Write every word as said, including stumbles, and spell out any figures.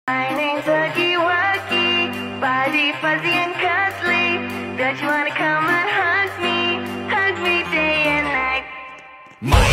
My name's Huggy Wuggy, body fuzzy and cuddly. Don't you wanna come and hug me, hug me day and night? My